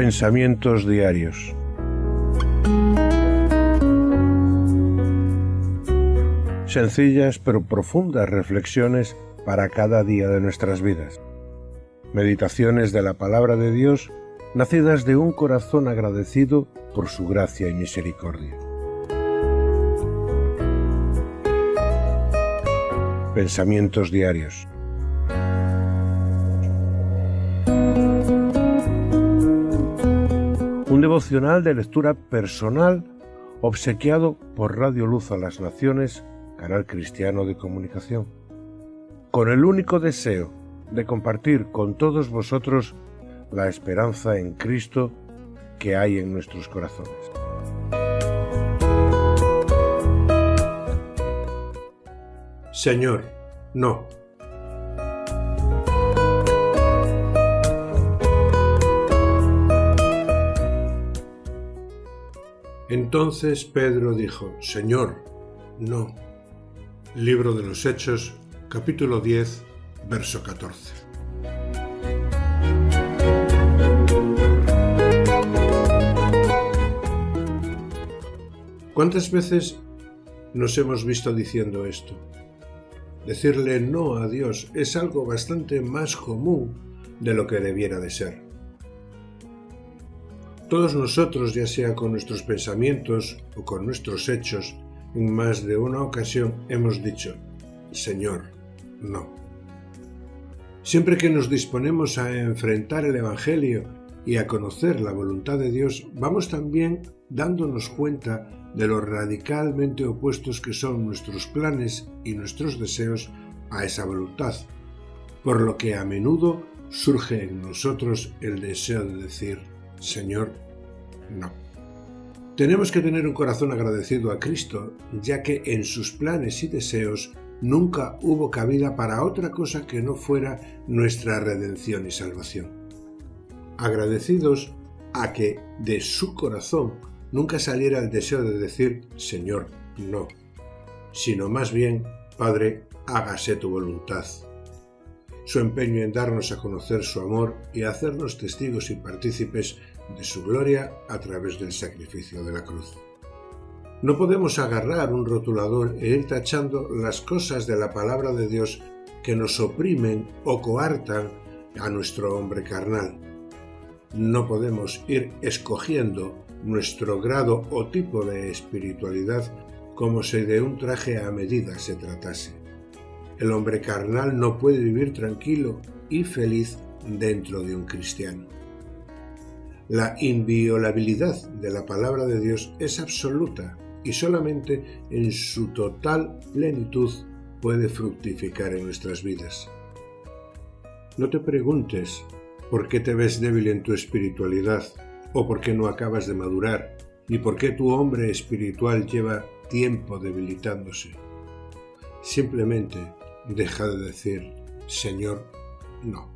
Pensamientos diarios. Sencillas pero profundas reflexiones para cada día de nuestras vidas. Meditaciones de la palabra de Dios, nacidas de un corazón agradecido por su gracia y misericordia. Pensamientos diarios. Un devocional de lectura personal obsequiado por Radio Luz a las Naciones, canal cristiano de comunicación, con el único deseo de compartir con todos vosotros la esperanza en Cristo que hay en nuestros corazones. Señor, no. Entonces Pedro dijo: Señor, no. Libro de los Hechos, capítulo 10, verso 14. ¿Cuántas veces nos hemos visto diciendo esto? Decirle no a Dios es algo bastante más común de lo que debiera de ser. Todos nosotros, ya sea con nuestros pensamientos o con nuestros hechos, en más de una ocasión hemos dicho: Señor, no. Siempre que nos disponemos a enfrentar el Evangelio y a conocer la voluntad de Dios, vamos también dándonos cuenta de lo radicalmente opuestos que son nuestros planes y nuestros deseos a esa voluntad, por lo que a menudo surge en nosotros el deseo de decir: Señor, no. Tenemos que tener un corazón agradecido a Cristo, ya que en sus planes y deseos nunca hubo cabida para otra cosa que no fuera nuestra redención y salvación. Agradecidos a que de su corazón nunca saliera el deseo de decir: Señor, no, sino más bien: Padre, hágase tu voluntad. Su empeño en darnos a conocer su amor y hacernos testigos y partícipes de su gloria a través del sacrificio de la cruz. No podemos agarrar un rotulador e ir tachando las cosas de la palabra de Dios que nos oprimen o coartan a nuestro hombre carnal. No podemos ir escogiendo nuestro grado o tipo de espiritualidad como si de un traje a medida se tratase. El hombre carnal no puede vivir tranquilo y feliz dentro de un cristiano. La inviolabilidad de la palabra de Dios es absoluta y solamente en su total plenitud puede fructificar en nuestras vidas. No te preguntes por qué te ves débil en tu espiritualidad, o por qué no acabas de madurar, ni por qué tu hombre espiritual lleva tiempo debilitándose. Simplemente deja de decir: Señor, no.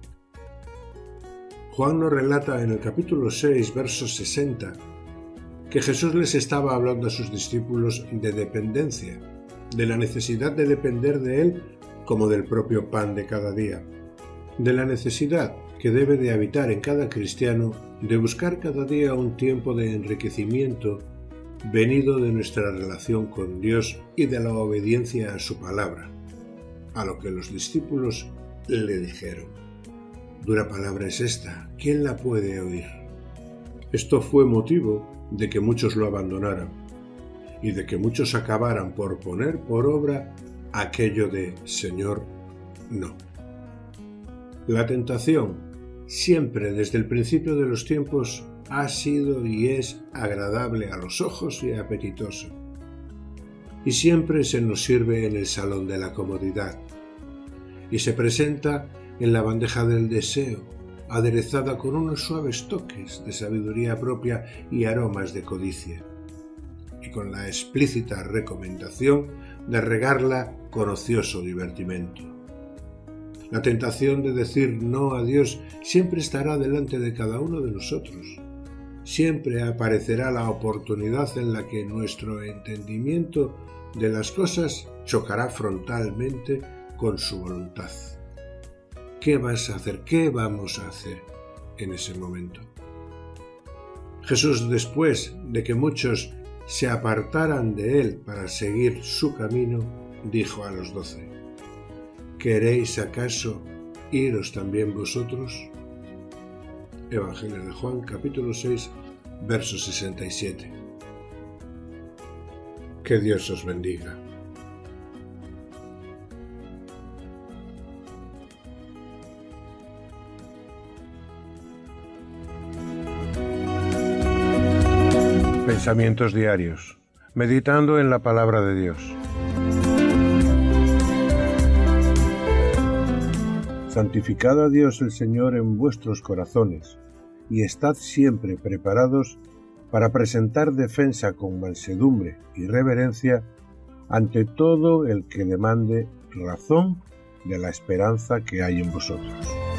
Juan nos relata en el capítulo 6, verso 60, que Jesús les estaba hablando a sus discípulos de dependencia, de la necesidad de depender de Él como del propio pan de cada día, de la necesidad que debe de habitar en cada cristiano de buscar cada día un tiempo de enriquecimiento venido de nuestra relación con Dios y de la obediencia a su palabra, a lo que los discípulos le dijeron: Dura palabra es esta, ¿quién la puede oír? Esto fue motivo de que muchos lo abandonaran y de que muchos acabaran por poner por obra aquello de Señor, no. La tentación, siempre desde el principio de los tiempos, ha sido y es agradable a los ojos y apetitoso. Y siempre se nos sirve en el salón de la comodidad. Y se presenta en la bandeja del deseo, aderezada con unos suaves toques de sabiduría propia y aromas de codicia, y con la explícita recomendación de regarla con ocioso divertimento. La tentación de decir no a Dios siempre estará delante de cada uno de nosotros. Siempre aparecerá la oportunidad en la que nuestro entendimiento de las cosas chocará frontalmente con su voluntad. ¿Qué vas a hacer? ¿Qué vamos a hacer en ese momento? Jesús, después de que muchos se apartaran de él para seguir su camino, dijo a los 12: ¿Queréis acaso iros también vosotros? Evangelio de Juan, capítulo 6, verso 67. Que Dios os bendiga. Pensamientos diarios, meditando en la palabra de Dios. Santificad a Dios el Señor en vuestros corazones, y estad siempre preparados para presentar defensa con mansedumbre y reverencia ante todo el que demande razón de la esperanza que hay en vosotros.